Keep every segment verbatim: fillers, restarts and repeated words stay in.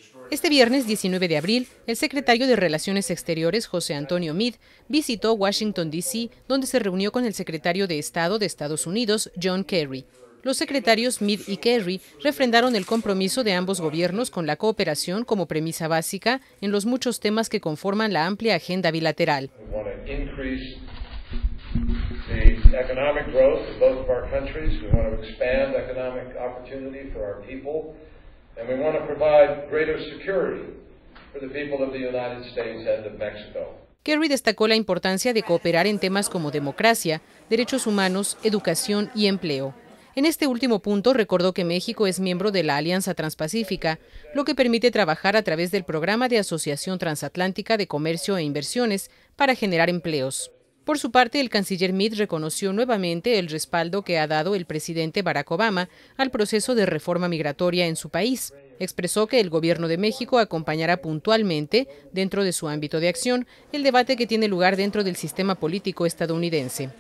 Este viernes diecinueve de abril, el secretario de Relaciones Exteriores, José Antonio Meade, visitó Washington, D C, donde se reunió con el secretario de Estado de Estados Unidos, John Kerry. Los secretarios Meade y Kerry refrendaron el compromiso de ambos gobiernos con la cooperación como premisa básica en los muchos temas que conforman la amplia agenda bilateral. Kerry destacó la importancia de cooperar en temas como democracia, derechos humanos, educación y empleo. En este último punto recordó que México es miembro de la Alianza Transpacífica, lo que permite trabajar a través del Programa de Asociación Transatlántica de Comercio e Inversiones para generar empleos. Por su parte, el canciller Meade reconoció nuevamente el respaldo que ha dado el presidente Barack Obama al proceso de reforma migratoria en su país. Expresó que el gobierno de México acompañará puntualmente, dentro de su ámbito de acción, el debate que tiene lugar dentro del sistema político estadounidense.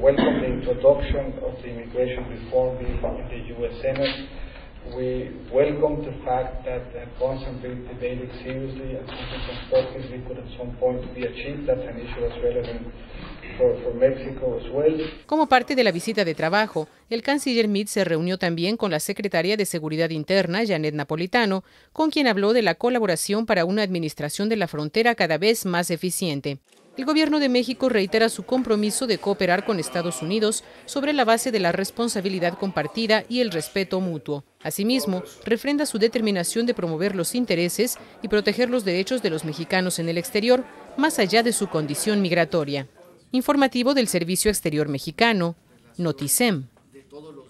We welcome the fact that uh, Constantly debated seriously and something constructively could at some point be achieved. That's an issue that's relevant for, for Mexico as well. Como parte de la visita de trabajo, el canciller Meade se reunió también con la secretaria de Seguridad Interna, Janet Napolitano, con quien habló de la colaboración para una administración de la frontera cada vez más eficiente. El gobierno de México reitera su compromiso de cooperar con Estados Unidos sobre la base de la responsabilidad compartida y el respeto mutuo. Asimismo, refrenda su determinación de promover los intereses y proteger los derechos de los mexicanos en el exterior, más allá de su condición migratoria. Informativo del Servicio Exterior Mexicano, Noticem.